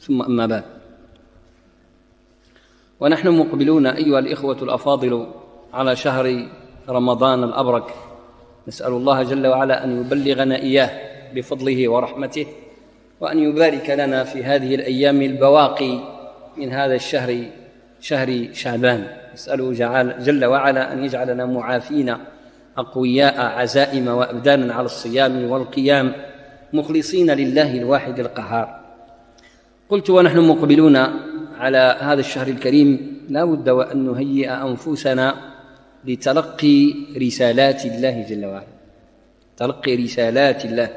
ثم أما بعد، ونحن مقبلون أيها الإخوة الأفاضل على شهر رمضان الأبرك، نسأل الله جل وعلا أن يبلغنا إياه بفضله ورحمته، وأن يبارك لنا في هذه الأيام البواقي من هذا الشهر، شهر شعبان. نسأله جل وعلا أن يجعلنا معافين أقوياء عزائم وأبدانا على الصيام والقيام، مخلصين لله الواحد القهار. قلت ونحن مقبلون على هذا الشهر الكريم لا بد وأن نهيئ أنفسنا لتلقي رسالات الله جل وعلا، تلقي رسالات الله،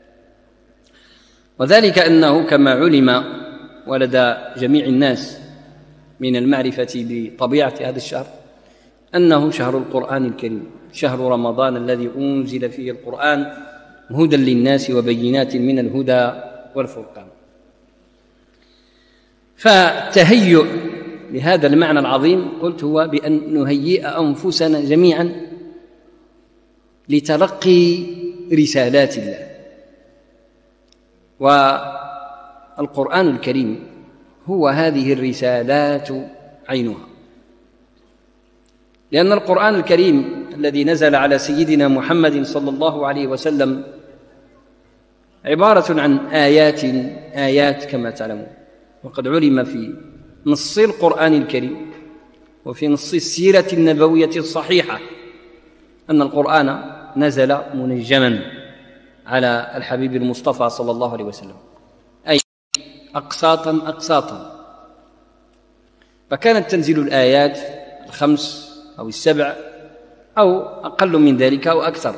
وذلك أنه كما علم ولدى جميع الناس من المعرفة بطبيعة هذا الشهر أنه شهر القرآن الكريم، شهر رمضان الذي أنزل فيه القرآن هدى للناس وبينات من الهدى والفرقان. فالتهيؤ لهذا المعنى العظيم قلت هو بأن نهيئ أنفسنا جميعا لتلقي رسالات الله. والقرآن الكريم هو هذه الرسالات عينها، لأن القرآن الكريم الذي نزل على سيدنا محمد صلى الله عليه وسلم عبارة عن آيات كما تعلمون، وقد علم في نص القرآن الكريم وفي نص السيرة النبوية الصحيحة أن القرآن نزل منجما على الحبيب المصطفى صلى الله عليه وسلم، أي أقساطا، فكانت تنزل الآيات 5 أو 7 أو أقل من ذلك أو أكثر،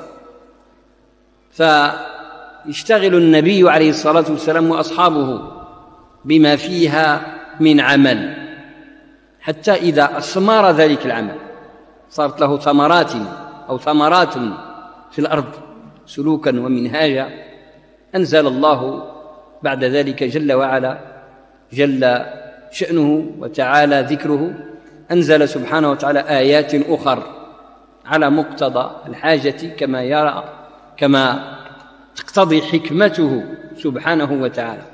فيشتغل النبي عليه الصلاة والسلام وأصحابه بما فيها من عمل، حتى إذا أثمر ذلك العمل صارت له ثمرات في الأرض سلوكا ومنهاجا، أنزل الله بعد ذلك جل وعلا جل شأنه وتعالى ذكره، أنزل سبحانه وتعالى آيات أخر على مقتضى الحاجة كما تقتضي حكمته سبحانه وتعالى.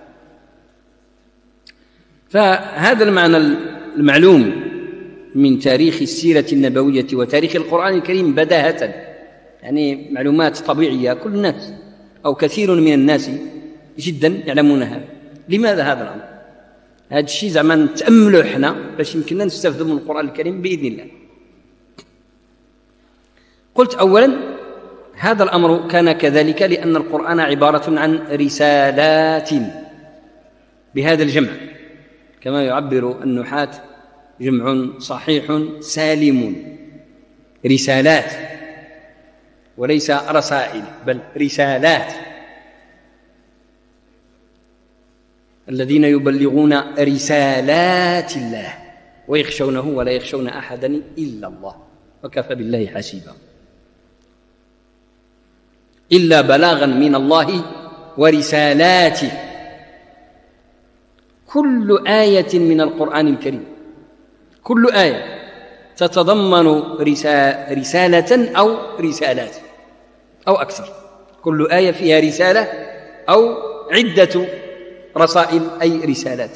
فهذا المعنى المعلوم من تاريخ السيرة النبوية وتاريخ القرآن الكريم بداهة، يعني معلومات طبيعية كل الناس أو كثير من الناس جدا يعلمون هذا. لماذا هذا الأمر؟ هذا الشيء زعما نتأمله احنا باش يمكننا نستفيد من القرآن الكريم بإذن الله. قلت أولا هذا الأمر كان كذلك لأن القرآن عبارة عن رسالات بهذا الجمع، كما يعبر النحاة جمع صحيح سالم، رسالات وليس رسائل بل رسالات، الذين يبلغون رسالات الله ويخشونه ولا يخشون أحدا إلا الله وكفى بالله حسيبا، إلا بلاغا من الله ورسالاته. كل آية من القرآن الكريم، كل آية تتضمن رسالة أو رسالات أو أكثر، كل آية فيها رسالة أو عدة رسائل أي رسالات،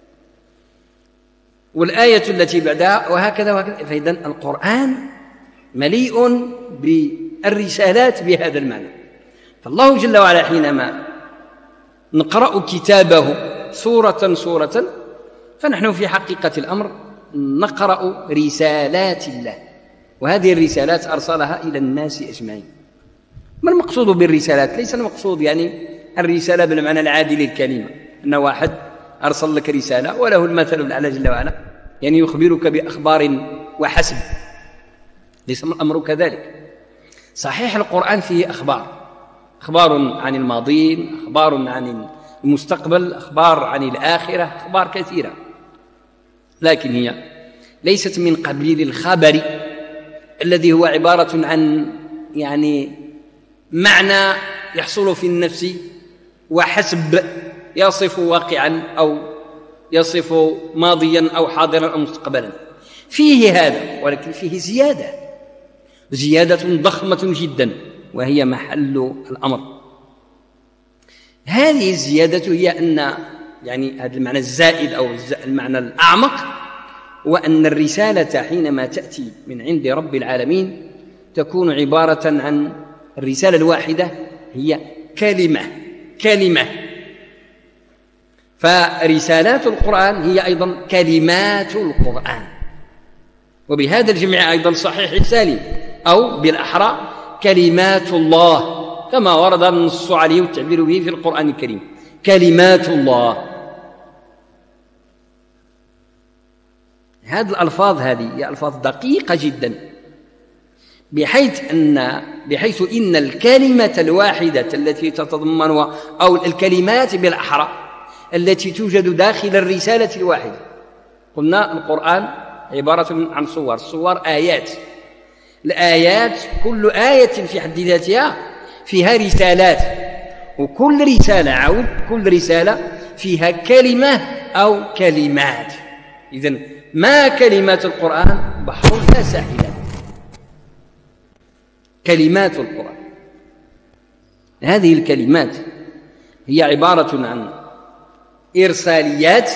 والآية التي بعدها وهكذا. فإذن القرآن مليء بالرسالات بهذا المعنى. فالله جل وعلا حينما نقرأ كتابه سورة فنحن في حقيقة الأمر نقرأ رسالات الله، وهذه الرسالات أرسلها إلى الناس أجمعين. ما المقصود بالرسالات؟ ليس المقصود يعني الرسالة بالمعنى العادي للكلمة، أن واحد أرسل لك رسالة وله المثل الأعلى جل وعلا، يعني يخبرك بأخبار وحسب، ليس الأمر كذلك. صحيح القرآن فيه أخبار عن الماضين، أخبار عن المستقبل، أخبار عن الآخرة، أخبار كثيرة، لكن هي ليست من قبيل الخبر الذي هو عبارة عن يعني معنى يحصل في النفس وحسب، يصف واقعا أو يصف ماضيا أو حاضرا أو مستقبلا. فيه هذا، ولكن فيه زيادة ضخمة جدا، وهي محل الأمر. هذه الزيادة هي أن يعني هذا المعنى الزائد أو المعنى الأعمق، وأن الرسالة حينما تأتي من عند رب العالمين تكون عبارة عن الرسالة الواحدة هي كلمة. فرسالات القرآن هي أيضا كلمات القرآن، وبهذا الجمع أيضا صحيح السالم، أو بالأحرى كلمات الله كما ورد النص عليه والتعبير به في القرآن الكريم، كلمات الله. هذه الألفاظ هذه هي ألفاظ دقيقة جدا، بحيث إن الكلمة الواحدة التي تتضمن أو الكلمات بالأحرى التي توجد داخل الرسالة الواحدة. قلنا القرآن عبارة عن صور آيات، الآيات كل آية في حد ذاتها فيها رسالات، وكل رسالة كل رسالة فيها كلمة أو كلمات. إذن ما كلمات القرآن؟ بحر لا ساحل له. كلمات القرآن هذه الكلمات هي عبارة عن إرساليات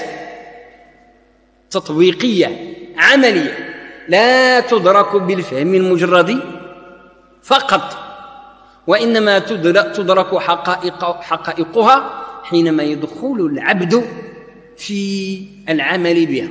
تطبيقية عملية لا تدرك بالفهم المجرد فقط، وإنما تدرك حقائقها حينما يدخل العبد في العمل بها.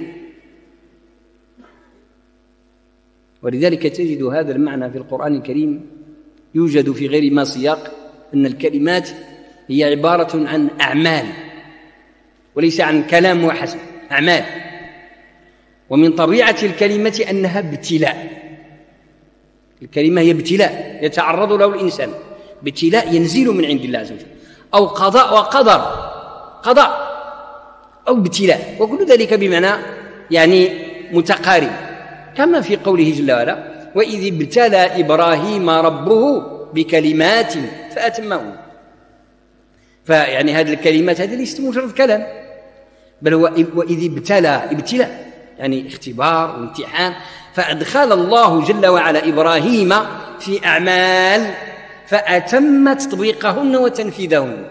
ولذلك تجد هذا المعنى في القرآن الكريم يوجد في غير ما سياق، أن الكلمات هي عبارة عن أعمال وليس عن كلام وحسب، أعمال. ومن طبيعة الكلمة أنها ابتلاء، الكلمة هي ابتلاء يتعرض له الإنسان، ابتلاء ينزل من عند الله عز وجل، أو قضاء وقدر، قضاء أو ابتلاء، وكل ذلك بمعنى يعني متقارب، كما في قوله جل وعلا: وإذ ابتلى إبراهيم ربه بكلمات فأتمهن. فيعني هذه الكلمات هذه ليست مجرد كلام، بل هو وإذ ابتلاء يعني اختبار وامتحان، فأدخل الله جل وعلا إبراهيم في أعمال فأتم تطبيقهن وتنفيذهن.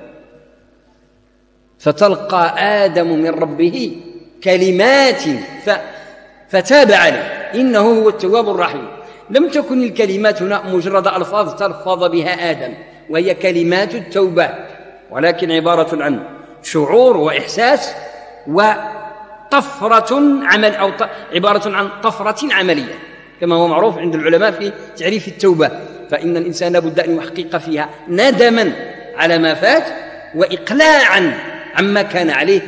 فتلقى آدم من ربه كلمات فتاب عليه إنه هو التواب الرحيم. لم تكن الكلمات هنا مجرد ألفاظ تلفظ بها آدم وهي كلمات التوبة، ولكن عبارة عن شعور وإحساس وطفرة عمل، أو عبارة عن طفرة عملية كما هو معروف عند العلماء في تعريف التوبة. فإن الإنسان لابد أن يحقق فيها ندما على ما فات، وإقلاعا عما كان عليه،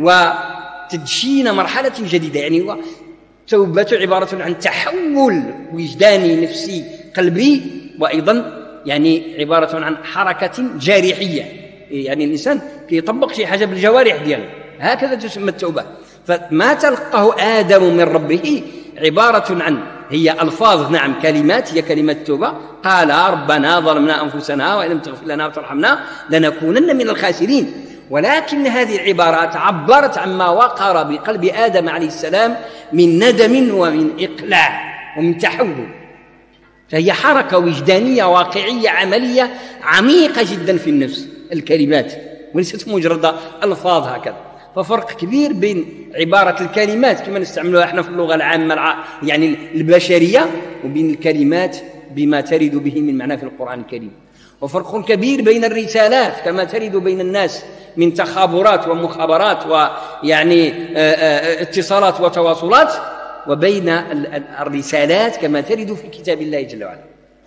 وتدشين مرحلة جديدة. يعني توبة عبارة عن تحول وجداني نفسي قلبي، وأيضا يعني عبارة عن حركة جارحية، يعني الإنسان يطبق شيء حاجة بالجوارح دياله، هكذا تسمى التوبة. فما تلقاه آدم من ربه عبارة عن هي ألفاظ، نعم كلمات، هي كلمة التوبة. قال ربنا ظلمنا أنفسنا وإن لم تغفر لنا وترحمنا لنكونن من الخاسرين. ولكن هذه العبارات عبرت عما وقر بقلب آدم عليه السلام من ندم ومن إقلاع ومن تحول، فهي حركة وجدانية واقعية عملية عميقة جدا في النفس الكلمات، وليست مجرد ألفاظ هكذا. ففرق كبير بين عبارة الكلمات كما نستعملها احنا في اللغة العامة يعني البشرية، وبين الكلمات بما ترد به من معنى في القرآن الكريم. وفرق كبير بين الرسالات كما ترد بين الناس من تخابرات ومخابرات ويعني اتصالات وتواصلات، وبين الرسالات كما ترد في كتاب الله جل وعلا.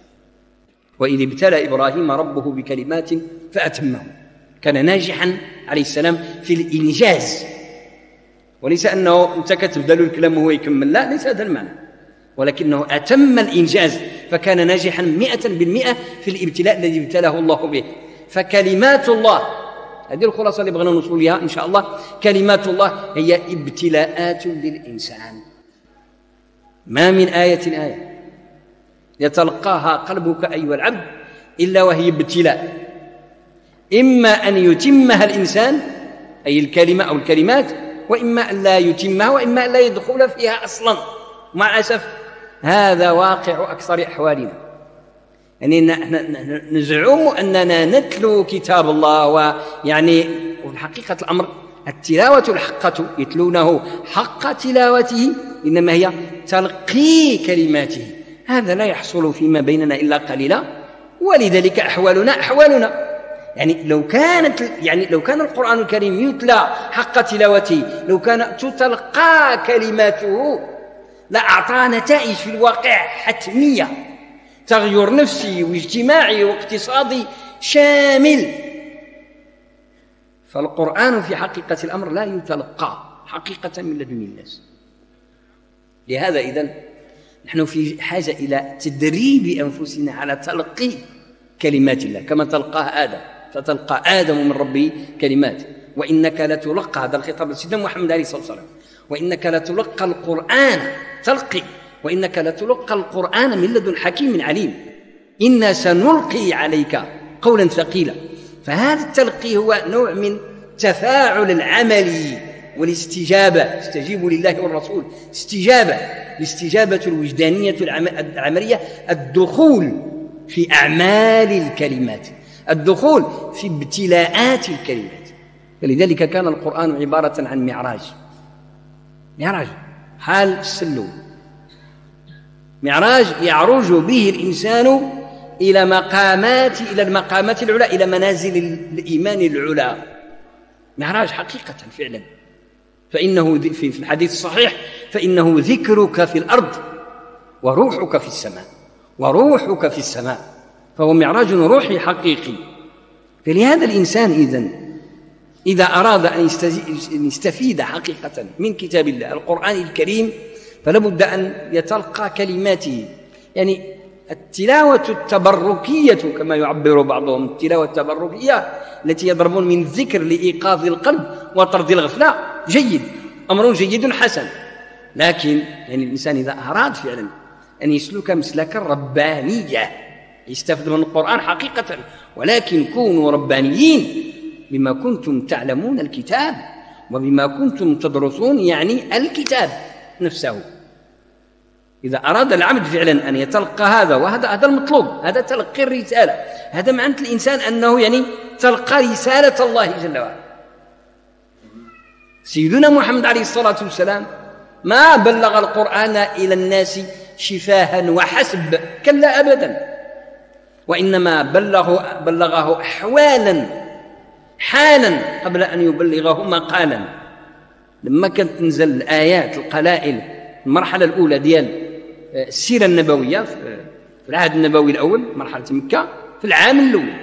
وإذ ابتلى إبراهيم ربه بكلمات فأتمه، كان ناجحا عليه السلام في الإنجاز، وليس أنه أنت كتبدأ له الكلام وهو يكمل، لا، ليس هذا المعنى، ولكنه أتم الإنجاز، فكان ناجحا 100% في الابتلاء الذي ابتلاه الله به. فكلمات الله، هذه الخلاصة اللي بغينا نوصل لها إن شاء الله، كلمات الله هي ابتلاءات للإنسان. ما من آية يتلقاها قلبك أيها العبد إلا وهي ابتلاء، إما أن يتمها الإنسان أي الكلمة أو الكلمات، وإما أن لا يتمها، وإما أن لا يدخل فيها أصلا. مع الأسف هذا واقع أكثر أحوالنا، يعني نزعم أننا نتلو كتاب الله، ويعني وفي حقيقة الأمر التلاوة الحقة يتلونه حق تلاوته، إنما هي تلقي كلماته. هذا لا يحصل فيما بيننا إلا قليلا، ولذلك أحوالنا يعني لو كان القرآن الكريم يتلى حق تلاوته، لو كان تتلقى كلماته لأعطى نتائج في الواقع حتمية، تغير نفسي واجتماعي واقتصادي شامل. فالقرآن في حقيقة الأمر لا يتلقى حقيقة من لدن الناس. لهذا إذن نحن في حاجة إلى تدريب أنفسنا على تلقي كلمات الله كما تلقاها آدم، فتلقى آدم من ربه كلمات، وإنك لتلقى، هذا الخطاب لسيدنا محمد عليه الصلاة والسلام، وإنك لتلقى القرآن تلقي، وإنك لتلقى القرآن من لدن حكيم عليم، إنا سنلقي عليك قولا ثقيلا. فهذا التلقي هو نوع من تفاعل العملي والاستجابة، استجيبوا لله والرسول، الاستجابة الوجدانية العملية، الدخول في أعمال الكلمات، الدخول في ابتلاءات الكلمات. فلذلك كان القرآن عبارة عن معراج حال السلوم، معراج يعرج به الإنسان إلى المقامات العلى، إلى منازل الإيمان العلى، معراج حقيقة فعلا. فإنه في الحديث الصحيح فإنه ذكرك في الأرض وروحك في السماء، فهو معراج روحي حقيقي. فلهذا الإنسان إذا أراد أن يستفيد حقيقة من كتاب الله القرآن الكريم فلا بد أن يتلقى كلماته، يعني التلاوة التبركية كما يعبر بعضهم، التلاوة التبركية التي يضربون من الذكر لإيقاظ القلب وطرد الغفلة، جيد، أمر جيد حسن، لكن يعني الإنسان إذا أراد فعلا أن يسلك مسلكا ربانية يستفيد من القرآن حقيقة، ولكن كونوا ربانيين بما كنتم تعلمون الكتاب وبما كنتم تدرسون، يعني الكتاب نفسه. إذا أراد العبد فعلا أن يتلقى هذا، وهذا المطلوب، هذا تلقي الرسالة، هذا معنى الإنسان أنه يعني تلقى رسالة الله جل وعلا. سيدنا محمد عليه الصلاة والسلام ما بلغ القرآن إلى الناس شفاها وحسب، كلا أبدا، وإنما بلغه حالا قبل أن يبلغه مقالا. لما كانت تنزل الآيات القلائل المرحلة الأولى ديال السيرة النبوية في العهد النبوي الأول، مرحلة مكة، في العام الأول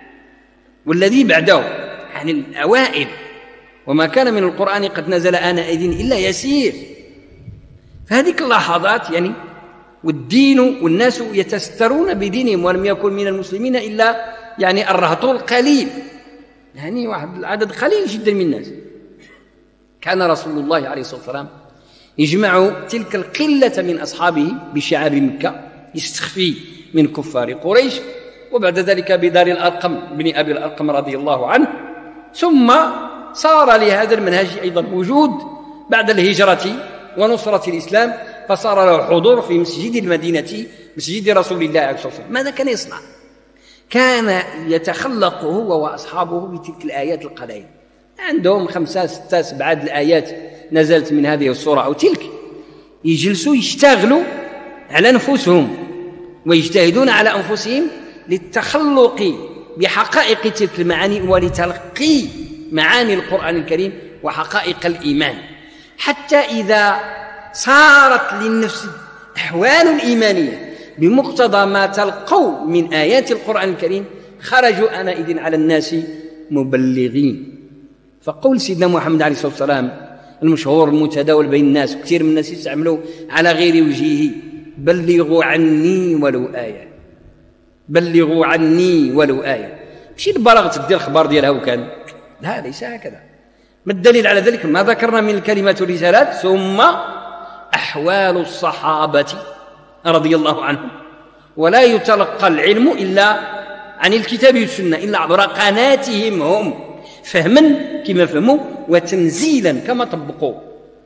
والذي بعده، يعني الأوائل، وما كان من القرآن قد نزل آنئذ إلا يسير. فهذه اللحظات يعني والدين والناس يتسترون بدينهم، ولم يكن من المسلمين إلا يعني الرهط القليل، يعني واحد عدد قليل جدا من الناس. كان رسول الله عليه الصلاة والسلام يجمع تلك القلة من أصحابه بشعاب مكة يستخفي من كفار قريش، وبعد ذلك بدار الأرقم بن أبي الأرقم رضي الله عنه، ثم صار لهذا المنهج أيضا وجود بعد الهجرة ونصرة الإسلام، فصار له حضور في مسجد المدينة، مسجد رسول الله عليه الصلاة والسلام. ماذا كان يصنع؟ كان يتخلق هو وأصحابه بتلك الآيات القلائل، عندهم 5 6 7 الآيات نزلت من هذه الصورة أو تلك، يجلسوا يشتغلوا على أنفسهم ويجتهدون على أنفسهم للتخلق بحقائق تلك المعاني ولتلقي معاني القرآن الكريم وحقائق الإيمان، حتى إذا صارت للنفس أحوال إيمانية بمقتضى ما تلقوا من آيات القرآن الكريم، خرجوا آنئذ على الناس مبلغين. فقول سيدنا محمد عليه الصلاة والسلام المشهور المتداول بين الناس، كثير من الناس يستعملوا على غير وجهه: بلغوا عني ولو آية، بلغوا عني ولو آية. ماشي البلاغ تدير الخبر ديالها وكان، لا، ليس هكذا. ما الدليل على ذلك؟ ما ذكرنا من الكلمات والرسالات، ثم أحوال الصحابة رضي الله عنهم. ولا يتلقى العلم إلا عن الكتاب والسنة، إلا عبر قناتهم هم، فهما كما فهموا وتنزيلا كما طبقوا.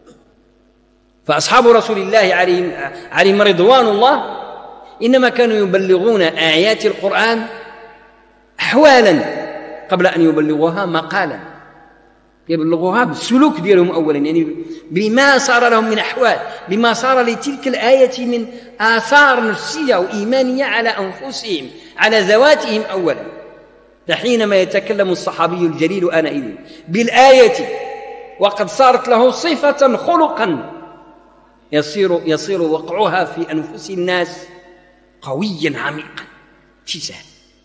فأصحاب رسول الله عليهم رضوان الله إنما كانوا يبلغون آيات القرآن أحوالا قبل أن يبلغوها مقالا. يبلغوها بالسلوك ديالهم أولا، يعني بما صار لهم من أحوال، بما صار لتلك الآية من آثار نفسية وإيمانية على أنفسهم، على ذواتهم أولا. فحينما يتكلم الصحابي الجليل آنئذ بالآية وقد صارت له صفة خلقا يصير وقعها في أنفس الناس قويا عميقا. شي سهل.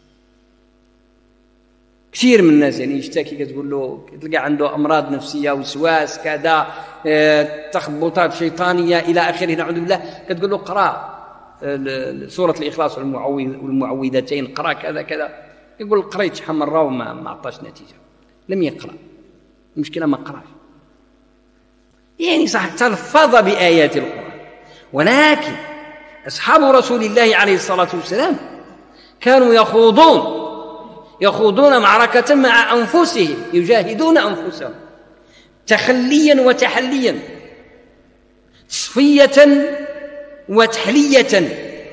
كثير من الناس يعني يشتكي، كتقول له تلقى عنده أمراض نفسية، وسواس كذا، تخبطات شيطانية إلى آخره، نعوذ بالله. كتقول له قرأ سورة الإخلاص والمعوذتين، قرأ كذا كذا، يقول قريت شحال مرة وما عطاش نتيجة، لم يقرأ. المشكلة ما قرأش، يعني صح تلفظ بآيات القرآن، ولكن أصحاب رسول الله عليه الصلاة والسلام كانوا يخوضون معركة مع أنفسهم، يجاهدون أنفسهم تخليا وتحليا، تصفية وتحلية،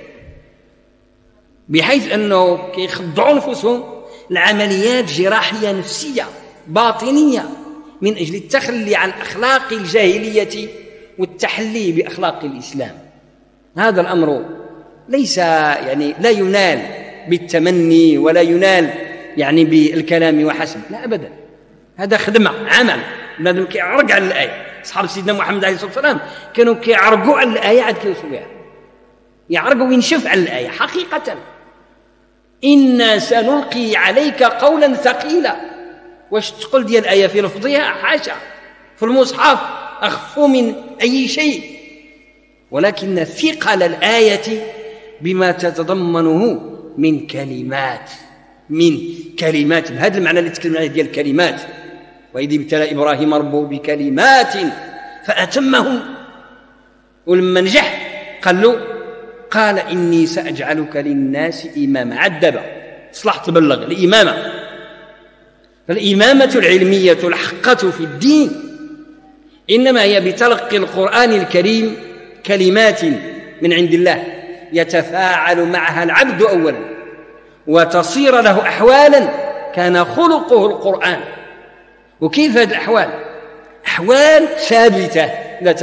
بحيث أنه يخضعوا أنفسهم لعمليات جراحية نفسية باطنية من أجل التخلي عن أخلاق الجاهلية والتحلي بأخلاق الإسلام. هذا الأمر ليس يعني لا ينال بالتمني ولا ينال يعني بالكلام وحسب، لا أبدا، هذا خدمة عمل. بنادم كيعرق على الآية. أصحاب سيدنا محمد عليه الصلاة والسلام كانوا كيعرقوا على الآية عاد كيوصلوها، يعرق وينشف على الآية حقيقة. إنا سنلقي عليك قولا ثقيلا. واش تقول ديال الآية في لفظها؟ حاشا، في المصحف أخف من أي شيء، ولكن ثقل الآية بما تتضمنه من كلمات بهذا المعنى اللي تكلمنا عليه ديال الكلمات. وإذ ابتلى إبراهيم ربه بكلمات فأتمهم، ولما نجح قال إني سأجعلك للناس إماما. عدب صلاح تبلغ الإمامة. فالإمامة العلمية الحقة في الدين إنما هي بتلقي القرآن الكريم كلمات من عند الله يتفاعل معها العبد أولا، وتصير له أحوالا كان خلقه القرآن. وكيف هذه الأحوال؟ أحوال ثابتة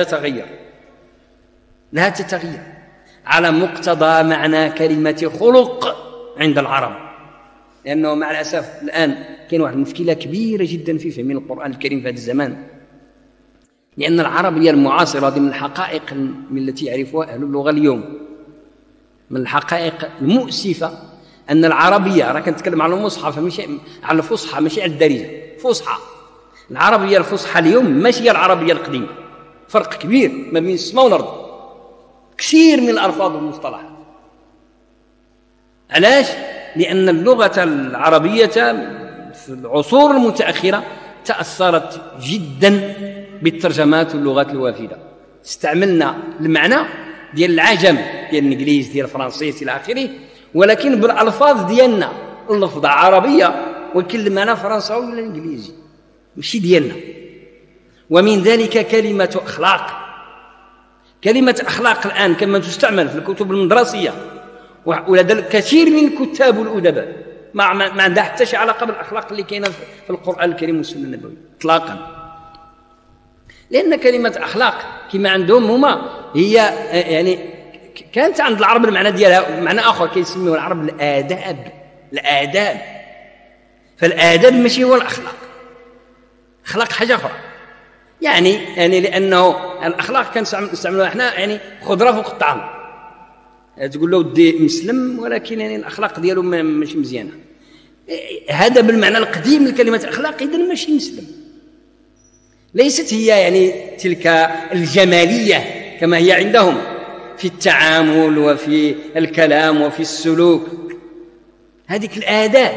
لا تتغير على مقتضى معنى كلمة خلق عند العرب. لأنه مع الأسف الآن كاين واحد المشكلة كبيرة جدا في فهم القرآن الكريم في هذا الزمان، لأن العربية المعاصرة هذه من الحقائق من التي يعرفها أهل اللغة اليوم، من الحقائق المؤسفة أن العربية، راه كنتكلم على المصحف ماشي على الفصحى، ماشي على الدارجة، فصحى. العربية الفصحى اليوم ماشي هي العربية القديمة، فرق كبير ما بين السماء والأرض، كثير من الألفاظ والمصطلحات. علاش؟ لأن اللغة العربية في العصور المتأخرة تأثرت جدا بالترجمات واللغات الوافدة. استعملنا المعنى ديال العجم، ديال الإنجليز، ديال الفرنسيس إلى آخره، ولكن بالألفاظ ديالنا، اللفظة عربية ولكن المعنى فرنساوي ولا إنجليزي، ماشي ديالنا. ومن ذلك كلمة أخلاق. كلمة أخلاق الآن كما تستعمل في الكتب المدرسية ولدى الكثير من الكتاب والأدباء ما عندها حتى شي علاقة بالأخلاق اللي كاينة في القرآن الكريم والسنة النبوية إطلاقا. لأن كلمة أخلاق كما عندهم هما هي يعني كانت عند العرب المعنى ديالها معنى آخر كيسميوه العرب الآداب. فالآداب ماشي هو الأخلاق، أخلاق حاجة أخرى. يعني لأنه الأخلاق كان نستعملوها احنا يعني خضرة فوق الطعام، تقول له ودي مسلم ولكن يعني الأخلاق ديالو ماشي مزيانة. هذا بالمعنى القديم لكلمة أخلاق، إذن ماشي مسلم. ليست هي يعني تلك الجمالية كما هي عندهم في التعامل وفي الكلام وفي السلوك. هذيك الآداب،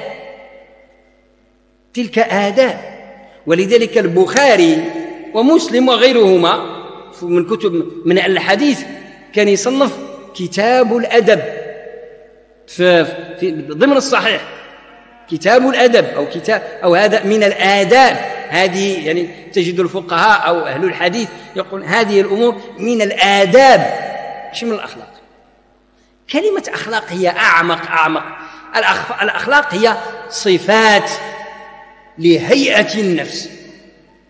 تلك آداب. ولذلك البخاري ومسلم وغيرهما من كتب من الحديث كان يصنف كتاب الأدب في ضمن الصحيح، كتاب الأدب أو هذا من الآداب. هذه يعني تجد الفقهاء أو أهل الحديث يقول هذه الأمور من الآداب مش من الأخلاق. كلمة أخلاق هي أعمق. الأخلاق هي صفات لهيئة النفس،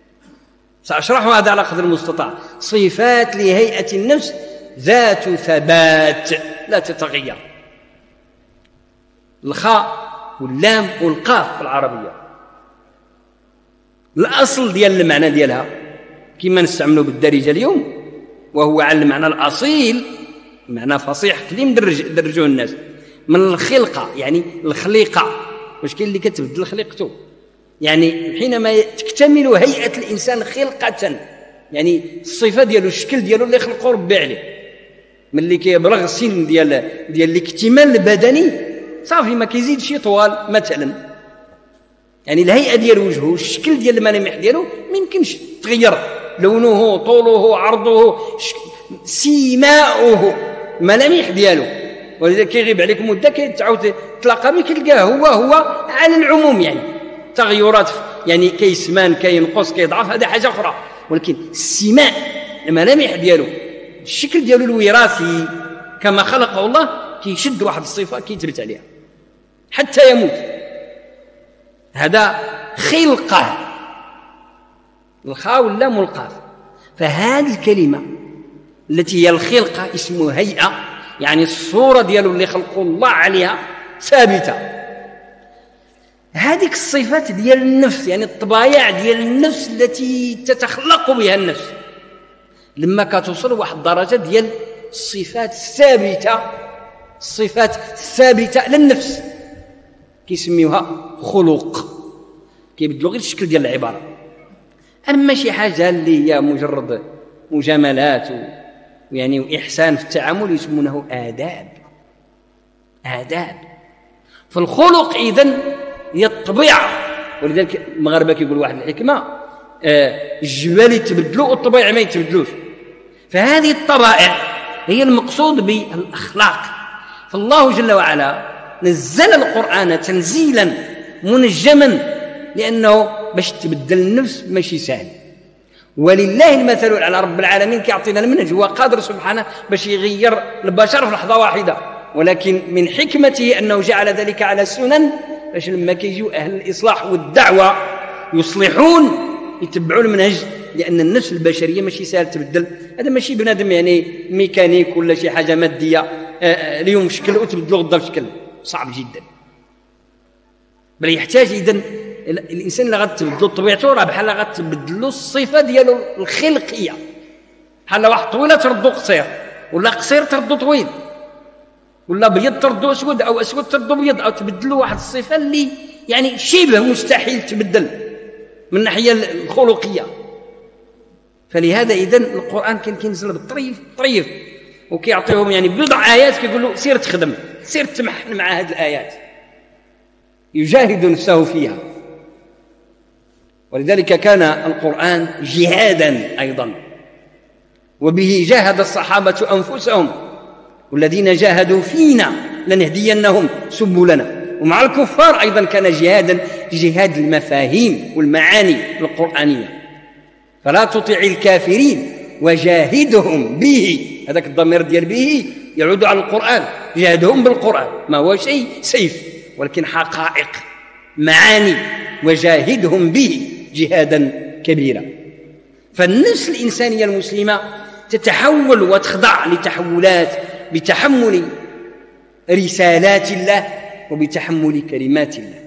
سأشرح هذا على قدر المستطاع. صفات لهيئة النفس ذات ثبات لا تتغير. الخاء واللام والقاف في العربية الأصل ديال المعنى ديالها كما نستعمله بالدارجة اليوم، وهو على المعنى الأصيل، معنى فصيح كليم درجوه الناس، من الخلقة يعني الخليقة. واش كاين اللي كتبدل خليقته؟ يعني حينما تكتمل هيئة الإنسان خلقة، يعني الصفة ديالو الشكل ديالو اللي خلقه ربي عليه، ملي كيبلغ السن ديال الاكتمال البدني صافي ما كيزيدش يطول مثلا. يعني الهيئة ديال وجهه، الشكل ديال الملامح ديالو ما يمكنش تغير، لونه، طوله، عرضه، سيماؤه، ملامح ديالو. ولذلك كيغيب عليك مده كتعاود تلاقى به كتلقاه هو على العموم، يعني تغيرات، يعني كيسمان، كينقص، كيضعف، هذا حاجه اخرى. ولكن السماء، الملامح ديالو، الشكل ديالو الوراثي كما خلقه الله، كيشد واحد الصفه كيثبت عليها حتى يموت. هذا خلقه، الخاء واللام والقاف. فهذه الكلمه التي هي الخلقه اسمها هيئه، يعني الصوره ديالو اللي خلقه الله عليها ثابته. هذيك الصفات ديال النفس، يعني الطبايع ديال النفس التي تتخلق بها النفس، لما كتوصل واحد الدرجه ديال الصفات الثابته، الصفات الثابته للنفس كيسميوها خلق، كيبدلوا غير الشكل ديال العباره. اما شي حاجه اللي هي مجرد مجاملات يعني واحسان في التعامل يسمونه آداب. فالخلق اذن هي الطبيعه. ولذلك المغاربه كيقول واحد الحكمه، الجبال يتبدلوا والطبيعه ما يتبدلوش. فهذه الطبائع هي المقصود بالاخلاق. فالله جل وعلا نزل القرآن تنزيلا منجما، لأنه باش تبدل النفس ماشي سهل. ولله المثل على رب العالمين كيعطينا المنهج، هو قادر سبحانه باش يغير البشر في لحظة واحدة، ولكن من حكمته أنه جعل ذلك على السنن، باش لما كيجيو أهل الإصلاح والدعوة يصلحون يتبعوا المنهج، لأن النفس البشرية ماشي سهل تبدل. هذا ماشي بنادم يعني ميكانيك ولا شي حاجة مادية اليوم شكل وتبدلو غدا بشكل، صعب جدا. بل يحتاج إذن الإنسان اللي غتبدلو طبيعته راه بحال غتبدلو الصفة ديالو الخلقية، بحال واحد طويلة تردو قصير، ولا قصير تردو طويل، ولا بيض تردو أسود، أو أسود تردو بيض، أو تبدلو واحد الصفة اللي يعني شبه مستحيل تبدل من الناحية الخلقية. فلهذا إذن القرآن كان كينزل بالطريف وكيعطيهم يعني بضع آيات، كيقول له سير تخدم، سير تمحن مع هذه الآيات، يجاهد نفسه فيها. ولذلك كان القرآن جهادا أيضا، وبه جاهد الصحابة أنفسهم، والذين جاهدوا فينا لنهدينهم سبلنا. ومع الكفار أيضا كان جهادا، جهاد المفاهيم والمعاني القرآنية. فلا تطع الكافرين وجاهدهم به، هذاك الضمير ديال به يعود على القرآن، جاهدهم بالقرآن، ما هو شيء سيف ولكن حقائق معاني، وجاهدهم به جهادا كبيرا. فالنفس الإنسانية المسلمة تتحول وتخضع لتحولات بتحمل رسالات الله وبتحمل كلمات الله.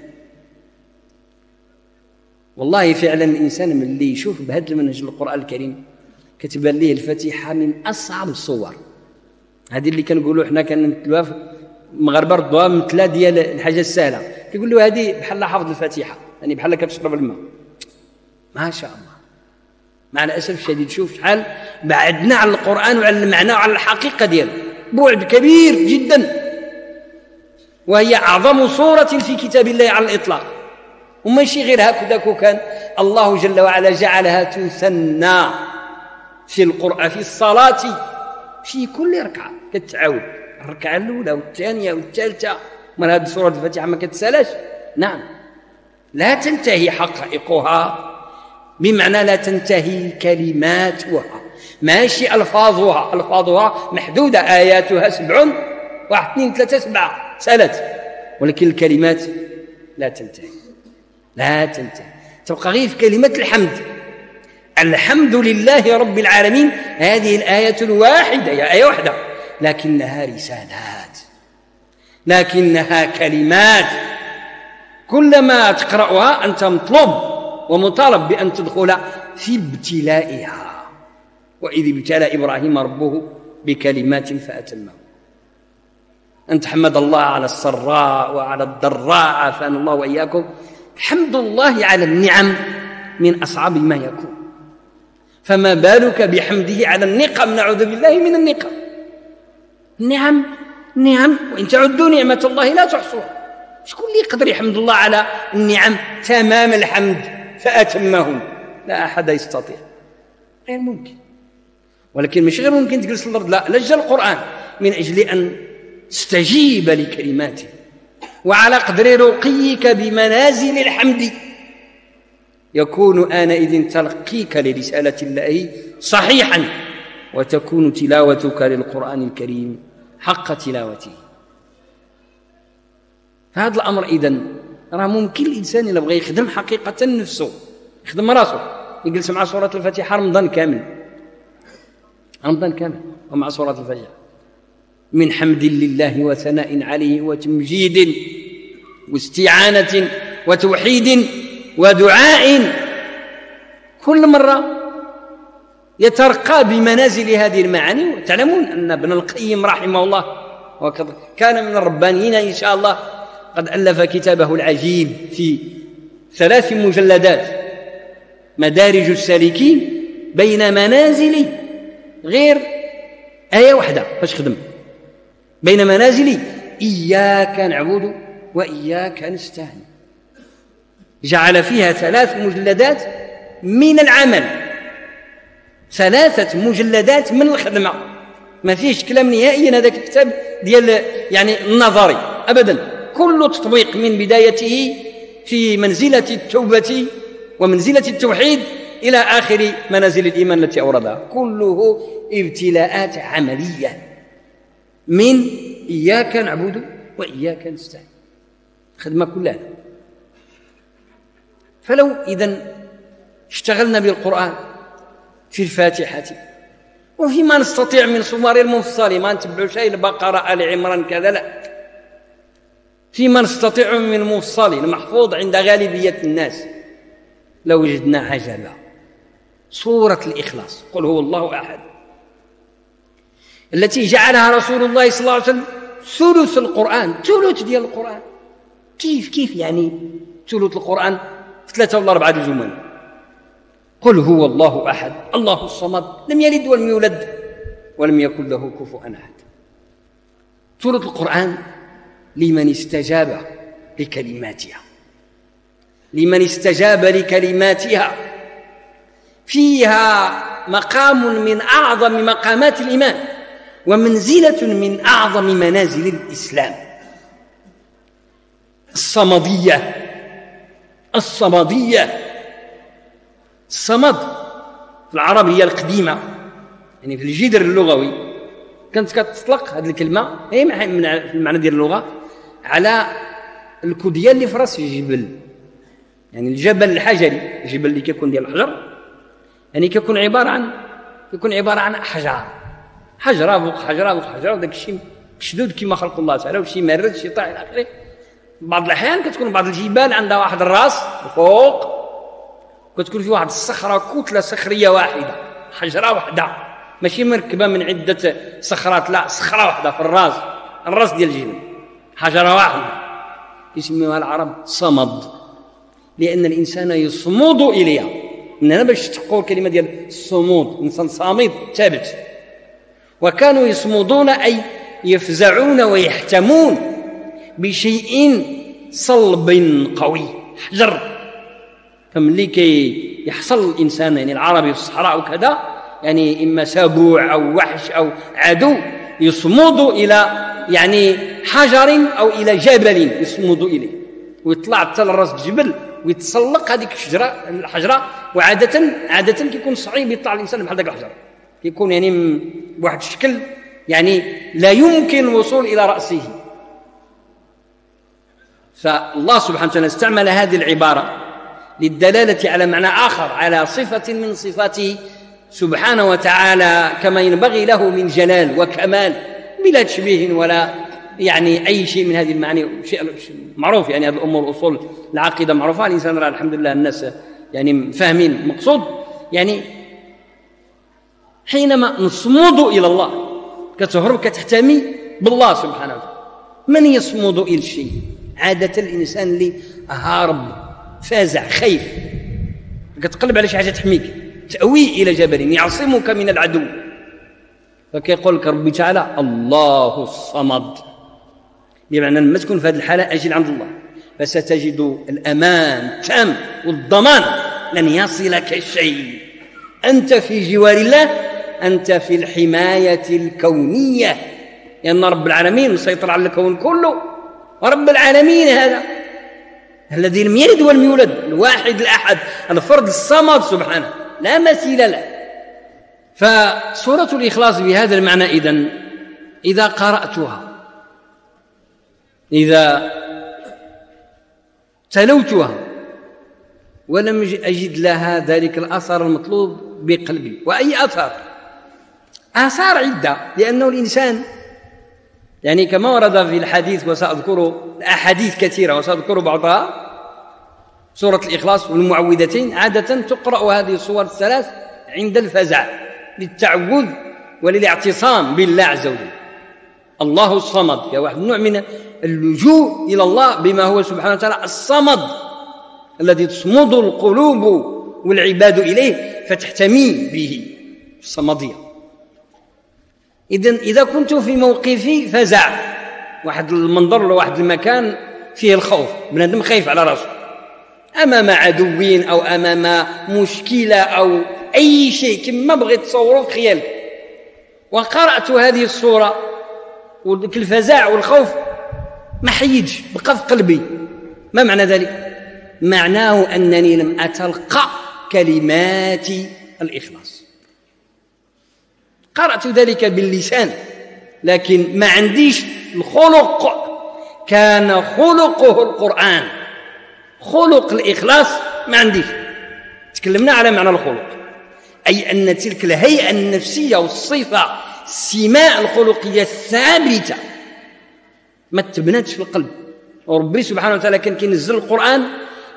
والله فعلا الإنسان من اللي يشوف بهذا المنهج القرآن الكريم كتبان ليه الفاتحة من أصعب الصور. هذه اللي كنقولوا حنا كنمثلوها في المغاربة، ردوها مثلا ديال الحاجة السهلة، كيقول له هذه بحال حافظ الفاتحة، يعني بحال كتشرب الماء. ما شاء الله. مع الأسف الشديد شوف شحال بعدنا على القرآن وعلى المعنى وعلى الحقيقة ديالو بعد كبير جدا، وهي أعظم صورة في كتاب الله على الإطلاق. وماشي غير هكذا، كان الله جل وعلا جعلها تثنى في القرآن في الصلاة في كل ركعة، كتعاود الركعة الأولى والثانية والثالثة. من هذه سورة الفاتحة ما كتسالاش، نعم لا تنتهي حقائقها، بمعنى لا تنتهي كلماتها، ماشي ألفاظها محدودة، آياتها 7، 1 2 3 7 سالت، ولكن الكلمات لا تنتهي، تبقى غير في كلمة الحمد. الحمد لله رب العالمين، هذه الآية الواحدة، هي آية واحدة لكنها رسالات، لكنها كلمات، كلما تقرأها أنت مطلوب ومطالب بأن تدخل في ابتلائها. وإذ ابتلى إبراهيم ربه بكلمات فأتمه. أن تحمد الله على السراء وعلى الضراء، عافانا الله وإياكم. حمد الله على النعم من أصعب ما يكون، فما بالك بحمده على النقم؟ نعوذ بالله من النقم. نعم وإن تعدوا نعمة الله لا تحصوها. شكون اللي يقدر يحمد الله على النعم تمام الحمد فأتمهم؟ لا أحد يستطيع، غير ممكن. ولكن مش غير ممكن تجلس الأرض، لا، لجأ القرآن من أجل أن تستجيب لكلماته، وعلى قدر رقيك بمنازل الحمد يكون آنئذ تلقيك لرسالة الله صحيحا، وتكون تلاوتك للقرآن الكريم حق تلاوته. هذا الأمر إذن راه ممكن الإنسان إلا بغى يخدم حقيقة نفسه، يخدم راسه، يجلس مع سورة الفاتحة رمضان كامل ومع سورة الفاتحة من حمد لله وثناء عليه وتمجيد واستعانة وتوحيد ودعاء، كل مرة يترقى بمنازل هذه المعاني. وتعلمون أن ابن القيم رحمه الله كان من الربانيين إن شاء الله، قد ألف كتابه العجيب في 3 مجلدات، مدارج السالكين بين منازل، غير آية واحدة باش خدم، بين منازل إياك نعبد وإياك نستعين، جعل فيها 3 مجلدات من العمل، 3 مجلدات من الخدمة. ما فيش كلام نهائيا هذا الكتاب ديال يعني النظري أبدا، كل تطبيق من بدايته في منزلة التوبة ومنزلة التوحيد إلى آخر منازل الإيمان التي أوردها، كله ابتلاءات عملية من إياك نعبد وإياك نستعين، خدمة كلها. فلو إذن اشتغلنا بالقرآن في الفاتحة وفيما نستطيع من صور المفصل، ما نتبعوا شيء البقرة آل عمران كذا، لا، فيما نستطيع من المفصل المحفوظ عند غالبية الناس، لو وجدنا عجبا سورة الإخلاص، قل هو الله أحد، التي جعلها رسول الله صلى الله عليه وسلم ثلث القرآن، ثلث ديال القرآن. كيف يعني ثلث القرآن في 3 ولا 4 الجمل؟ قل هو الله أحد الله الصمد لم يلد ولم يولد ولم يكن له كفوا أحد. ثلث القرآن لمن استجاب لكلماتها، لمن استجاب لكلماتها، فيها مقام من أعظم مقامات الإيمان ومنزلة من أعظم منازل الإسلام، الصمدية. الصمد في العربية القديمة، يعني في الجذر اللغوي كانت كتطلق هذه الكلمة هي من المعنى ديال اللغة على الكودية اللي في راس الجبل، يعني الجبل الحجري، الجبل اللي كيكون ديال الحجر، يعني كيكون عبارة عن حجرة فوق حجرة، وداك الشيء مشدود كما خلق الله تعالى، وشي مرد شي طاع الى اخره. بعض الأحيان كتكون بعض الجبال عندها واحد الراس فوق، كتكون في واحد الصخرة، كتلة صخرية واحدة، حجرة واحدة، ماشي مركبة من عدة صخرات، لا، صخرة واحدة في الراس ديال الجبل، حجرة واحدة، يسميوها العرب صمد، لأن الإنسان يصمد إليها. من هنا باش تقول الكلمة ديال الصمود، إنسان صامد ثابت. وكانوا يصمدون أي يفزعون ويحتمون بشيء صلب قوي، حجر. فملي كي يحصل الإنسان يعني العربي في الصحراء وكذا، يعني إما سبوع أو وحش أو عدو، يصمد إلى يعني حجر أو إلى جبل يصمد إليه، ويطلع حتى لراس الجبل ويتسلق هذيك الحجرة. وعادة كيكون صعيب يطلع الإنسان بحال ذاك الحجر، كيكون يعني بواحد الشكل يعني لا يمكن الوصول إلى رأسه. فالله سبحانه وتعالى استعمل هذه العبارة للدلالة على معنى آخر، على صفة من صفاته سبحانه وتعالى كما ينبغي له من جلال وكمال، بلا تشبيه ولا يعني أي شيء من هذه المعاني. شيء معروف يعني هذه الأمور أصول العقيدة معروفة، الإنسان رأى الحمد لله الناس يعني فاهمين المقصود. يعني حينما نصمد إلى الله كتهرب كتحتمي بالله سبحانه وتعالى. من يصمد إلى الشيء؟ عادة الإنسان اللي هارب فازع خايف، كتقلب على شي حاجة تحميك، تأوي إلى جبل يعصمك من العدو، فكيقول لك ربي تعالى الله الصمد، بمعنى لما تكون في هذه الحالة أجل عند الله فستجد الأمان التام والضمان، لن يصلك شيء، أنت في جوار الله، أنت في الحماية الكونية، لأن رب العالمين مسيطر على الكون كله. ورب العالمين هذا الذي لم يلد ولم يولد، الواحد الأحد، الفرد الصمد سبحانه لا مثيل له. فسورة الإخلاص بهذا المعنى إذا قرأتها، إذا تلوتها ولم أجد لها ذلك الأثر المطلوب بقلبي، وأي آثار عدة، لأنه الإنسان يعني كما ورد في الحديث، وسأذكر أحاديث كثيرة وسأذكر بعضها، سورة الإخلاص والمعوذتين عادة تقرأ هذه الصور الثلاث عند الفزع للتعوذ وللاعتصام بالله عز وجل. الله الصمد، يا واحد نوع من اللجوء إلى الله بما هو سبحانه وتعالى الصمد الذي تصمد القلوب والعباد إليه فتحتمي به الصمدية. إذا كنت في موقف فزع، واحد المنظر ولا واحد المكان فيه الخوف، بنادم خايف على راسه أمام عدو أو أمام مشكلة أو أي شيء كما بغيت تصوره في خيالك، وقرأت هذه الصورة وذلك الفزع والخوف ما حيدش بقى في قلبي، ما معنى ذلك؟ معناه أنني لم أتلقى كلمات الإخلاص. قرأت ذلك باللسان لكن ما عنديش الخلق، كان خلقه القرآن، خلق الإخلاص ما عنديش. تكلمنا على معنى الخلق، أي أن تلك الهيئة النفسية والصفة السماء الخلقية الثابتة ما تبنتش في القلب. وربي سبحانه وتعالى كان كينزل القرآن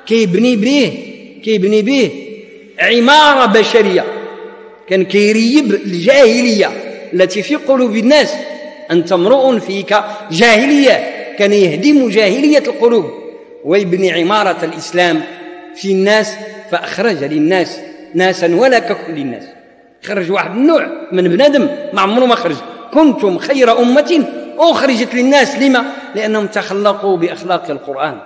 كيبني به عمارة بشرية، كان كيريب الجاهلية التي في قلوب الناس. أنت امرؤ فيك جاهلية، كان يهدم جاهلية القلوب ويبني عمارة الإسلام في الناس، فأخرج للناس ناسا ولا ككل الناس، خرج واحد النوع من بنادم ما عمره ما خرج. كنتم خير أمة أخرجت للناس، لما؟ لأنهم تخلقوا بأخلاق القرآن.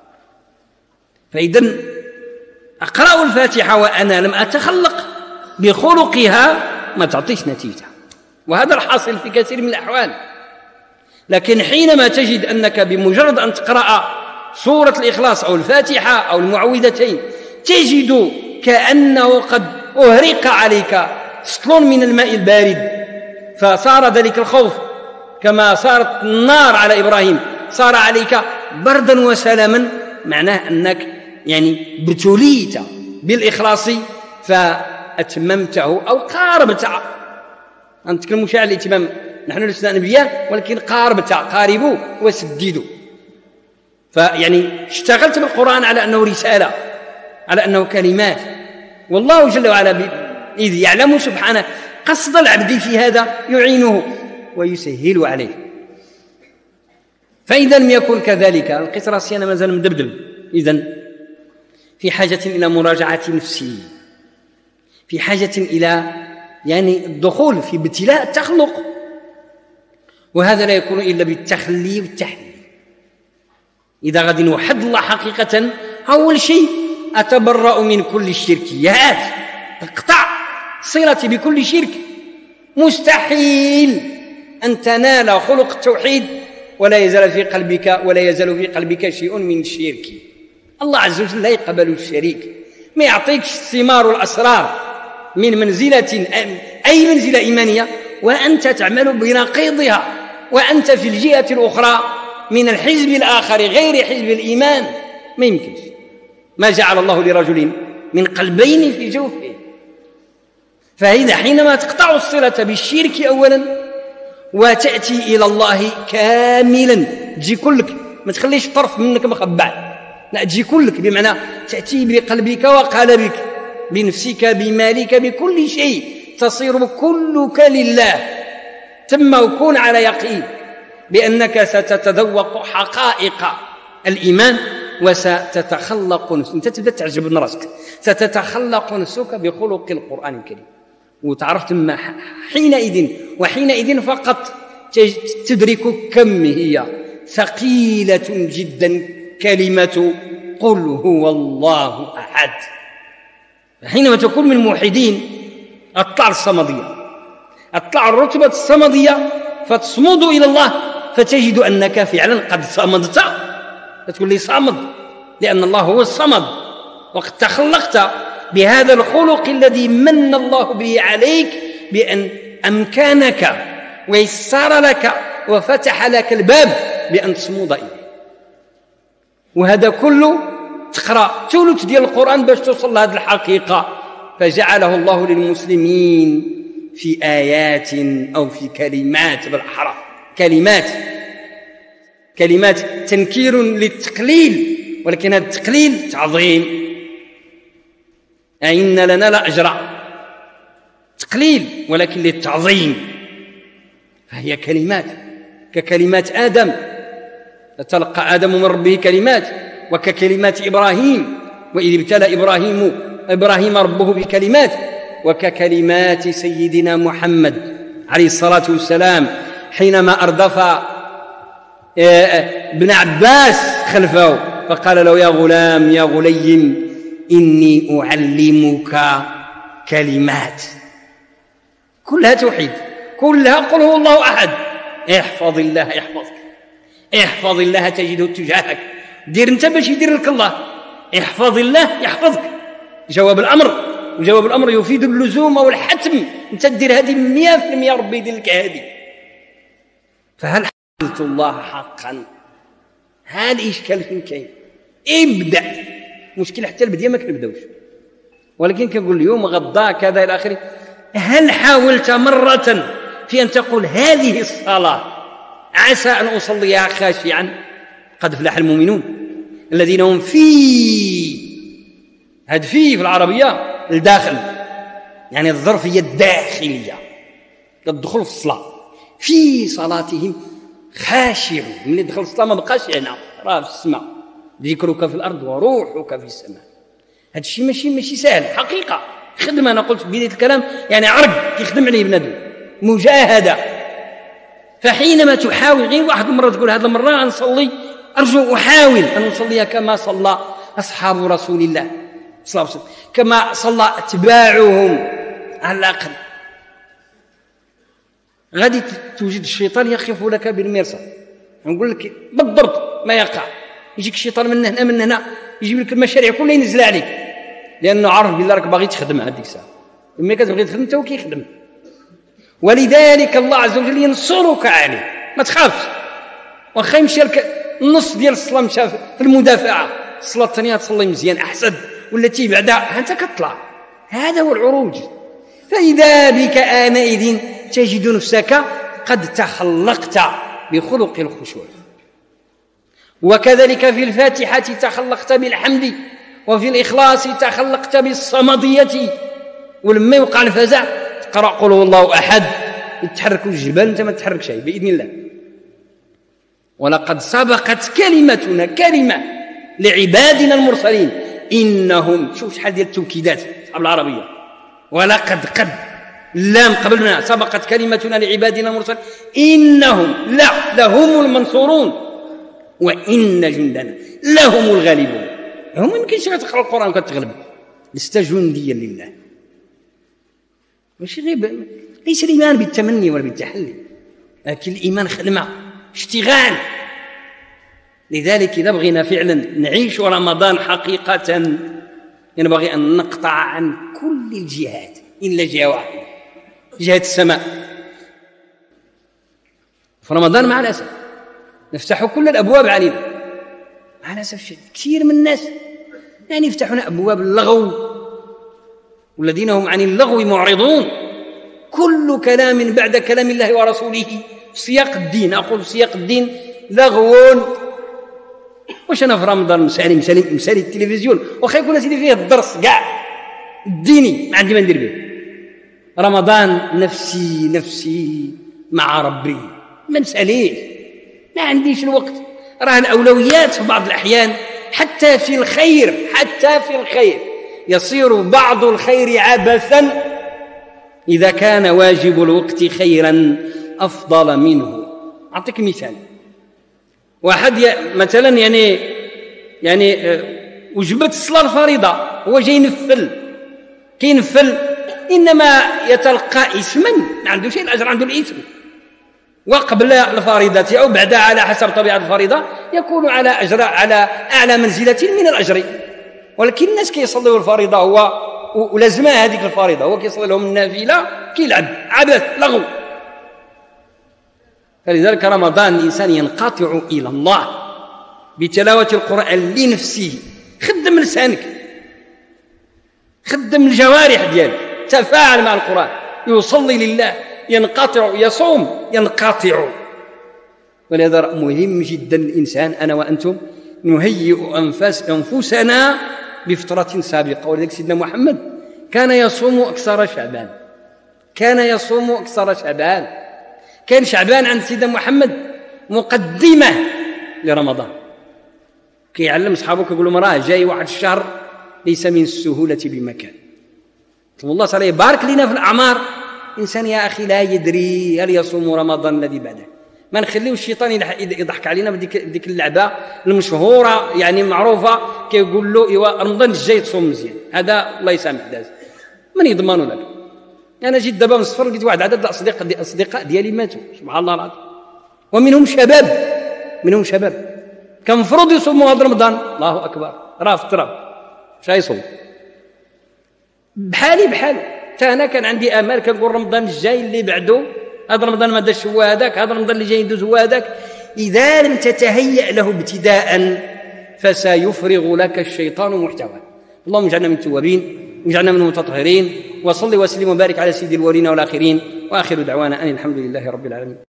فإذن أقرأ الفاتحة وأنا لم أتخلق بخلقها ما تعطيش نتيجة، وهذا الحاصل في كثير من الأحوال. لكن حينما تجد أنك بمجرد أن تقرأ سورة الإخلاص أو الفاتحة أو المعوذتين تجد كأنه قد أهرق عليك سطل من الماء البارد، فصار ذلك الخوف كما صارت النار على إبراهيم صار عليك بردا وسلاما، معناه أنك يعني ابتليت بالإخلاص فأتممته أو قاربته. نتكلموا على الاتمام، نحن لسنا أنبياء ولكن قاربوا وسددوا. فيعني اشتغلت بالقرآن على أنه رسالة، على أنه كلمات، والله جل وعلا إذ يعلم سبحانه قصد العبد في هذا يعينه ويسهل عليه. فإذا لم يكن كذلك لقيت راسي أنا مازال مدبدب، إذن في حاجة إلى مراجعة نفسي، في حاجة إلى يعني الدخول في ابتلاء التخلق، وهذا لا يكون إلا بالتخلي والتحليل. إذا غادي نوحد الله حقيقة، أول شيء أتبرأ من كل الشركيات، تقطع صلتي بكل شرك. مستحيل أن تنال خلق التوحيد ولا يزال في قلبك شيء من الشرك. الله عز وجل لا يقبل الشريك، ما يعطيكش الثمار والأسرار من منزلة أي منزلة إيمانية وأنت تعمل بنقيضها، وأنت في الجهة الأخرى من الحزب الآخر غير حزب الإيمان، ما يمكنش. ما جعل الله لرجل من قلبين في جوفه. فإذا حينما تقطع الصلة بالشرك أولا وتأتي إلى الله كاملا، تجي كلك، ما تخليش طرف منك مخبع، لا تجي كلك، بمعنى تأتي بقلبك وقلبك بنفسك بمالك بكل شيء، تصير كلك لله. ثم كن على يقين بأنك ستتذوق حقائق الإيمان وستتخلق أنت تبدأ تعجب من رأسك، ستتخلق نفسك بخلق القرآن الكريم، وتعرف ثم حينئذ فقط تدرك كم هي ثقيلة جدا كلمة قل هو الله أحد. حينما تكون من الموحدين أطلع الصمدية، أطلع الرتبة الصمدية، فتصمد إلى الله فتجد أنك فعلا قد صمدت، فتقول لي صمد لأن الله هو الصمد، وقد تخلقت بهذا الخلق الذي من الله به عليك بأن أمكنك ويسر لك وفتح لك الباب بأن تصمد إليه. وهذا كله تقرأ ثلث ديال القرآن باش توصل لهذه الحقيقة، فجعله الله للمسلمين في آيات أو في كلمات بالأحرى، كلمات تنكير للتقليل، ولكن هذا التقليل تعظيم. أئن لنا لأجرا، تقليل ولكن للتعظيم. فهي كلمات ككلمات آدم، تلقى آدم من ربه كلمات، وككلمات إبراهيم وإذ ابتلى إبراهيم ربه بكلمات، وككلمات سيدنا محمد عليه الصلاة والسلام حينما أردف ابن عباس خلفه فقال له يا غلام يا غلي إني أعلمك كلمات، كلها توحيد، كلها قل هو الله أحد. احفظ الله يحفظك، احفظ الله تجده تجاهك، دير انت باش يدير لك الله، احفظ الله يحفظك. جواب الأمر، وجواب الأمر يفيد اللزوم والحتم، انت تدير هذه 100% ربي يدير لك هذه. فهل حفظت الله حقا؟ هذا الإشكال فين كاين؟ ابدأ. مشكلة حتى البداية ما كنبداوش، ولكن كنقول اليوم غدا كذا إلى آخره. هل حاولت مرة في أن تقول هذه الصلاة عسى أن أصليها خاشعا؟ قد فلح المؤمنون الذين هم هاد في العربية الداخل، يعني الظرفية الداخلية، تدخل في الصلاة في صلاتهم خاشعون. من يدخل الصلاة ما بقاش هنا، راه في السماء، ذكرك في الأرض وروحك في السماء. هذا الشيء ماشي سهل، حقيقة خدمة. أنا قلت في بداية الكلام يعني عرق يخدم عليه بنادم، مجاهدة. فحينما تحاول غير واحد مرة تقول هذه المرة نصلي، أرجو أحاول أن أصليها كما صلى أصحاب رسول الله صلى الله عليه وسلم، كما صلى أتباعهم على الأقل. غادي توجد الشيطان يخيف لك بالمرصاد، نقول لك بالضبط ما يقع. يجيك الشيطان من هنا يجيب لك المشاريع كلها ينزل عليك، لأنه عارف بالله راك باغي تخدم هذيك الساعة، إما كتبغي تخدم أنت وكيخدم. ولذلك الله عز وجل ينصرك عليه، ما تخافش. واخا يمشي لك النص ديال الصلاة مشى في المدافعة، الصلاة الثانية تصلي مزيان أحسن، والتي بعدها أنت كتطلع. هذا هو العروج. فإذا بك آنئذ تجد نفسك قد تخلقت بخلق الخشوع. وكذلك في الفاتحة تخلقت بالحمد، وفي الإخلاص تخلقت بالصمدية. ولما يوقع الفزع تقرأ قل هو الله أحد، يتحرك الجبال أنت ما تتحرك شيء بإذن الله. ولقد سبقت كلمتنا كلمة لعبادنا المرسلين إنهم، شوف شحال ديال التوكيدات أصحاب العربية، ولقد قد لام قبل منها، سبقت كلمتنا لعبادنا المرسلين إنهم لهم المنصورون وإن جندنا لهم الغالبون. هم ما يمكنش تقرأ القرآن وكتغلب، لست جنديا لله. ماشي غير ليس الإيمان بالتمني ولا بالتحلي، لكن الإيمان خدمة اشتغال. لذلك إذا بغينا فعلا نعيش رمضان حقيقة ينبغي أن نقطع عن كل الجهات إلا جهة واحدة، جهة السماء. في رمضان مع الأسف نفتح كل الأبواب علينا، مع الأسف كثير من الناس يعني يفتحون أبواب اللغو، والذين هم عن اللغو معرضون. كل كلام بعد كلام الله ورسوله في سياق الدين، أقول في سياق الدين لغو. واش أنا في رمضان مسالي التلفزيون وخا يكون سيدي فيه الدرس كاع الديني، ما عندي ما ندير به. رمضان نفسي مع ربي، ما نساليش، ما عنديش الوقت. راه الأولويات في بعض الأحيان حتى في الخير يصير بعض الخير عبثا إذا كان واجب الوقت خيرا أفضل منه. أعطيك مثال، واحد مثلا يعني وجبت الصلاة الفريضة، هو جاي كينفل إنما يتلقى إثما، ما عنده شيء الأجر، عنده الإثم. وقبل الفريضة أو بعدها على حسب طبيعة الفريضة يكون على أعلى منزلة من الأجر. ولكن الناس كيصلوا الفريضة هو ولازمها هذيك الفريضة، هو كيصلي لهم النافلة كيلعب عبث لغو. فلذلك رمضان الإنسان ينقطع إلى الله بتلاوة القرآن لنفسه. خدم لسانك، خدم الجوارح ديالك، تفاعل مع القرآن، يصلي لله، ينقطع، يصوم، ينقطع. ولهذا مهم جدا الإنسان أنا وأنتم نهيئ أنفسنا بفترة سابقة. ولذلك سيدنا محمد كان يصوم أكثر شعبان، كان شعبان عند سيدنا محمد مقدمة لرمضان. كيعلم أصحابه يقول لهم راه جاي واحد الشهر ليس من السهولة بمكان. الله تعالى يبارك لنا في الأعمار. إنسان يا أخي لا يدري هل يصوم رمضان الذي بعده. ما نخليو الشيطان يضحك علينا بديك اللعبة المشهورة يعني معروفة، كيقول له إيوا رمضان الجاي تصوم مزيان، هذا الله يسامح داز، من يضمنوا لك؟ أنا جيت دابا من الصفر لقيت واحد عدد الأصدقاء ديالي ماتوا سبحان الله العظيم، ومنهم شباب كان مفروض يصوموا هذا رمضان. الله أكبر، راه في التراب مش غيصوم. بحالي حتى أنا كان عندي آمال، كنقول رمضان الجاي اللي بعده، هذا رمضان ما داش هو هذاك، هذا رمضان اللي جاي يدوز هو هذاك. إذا لم تتهيأ له ابتداء فسيفرغ لك الشيطان محتوى. اللهم اجعلنا من التوابين واجعلنا من المتطهرين، وصل وسلم وبارك على سيد الأولين والآخرين، وآخر دعوانا أن الحمد لله رب العالمين.